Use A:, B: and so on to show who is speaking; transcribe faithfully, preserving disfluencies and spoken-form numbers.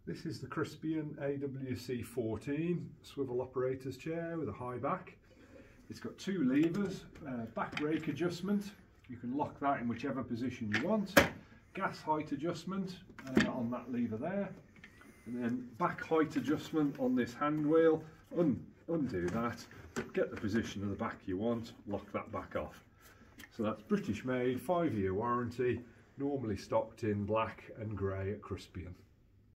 A: This is the Chrisbeon A W C fourteen swivel operator's chair with a high back. It's got two levers, uh, back rake adjustment, you can lock that in whichever position you want, gas height adjustment uh, on that lever there, and then back height adjustment on this hand wheel. Un undo that, get the position of the back you want, lock that back off. So that's British made, five year warranty, normally stocked in black and grey at Chrisbeon.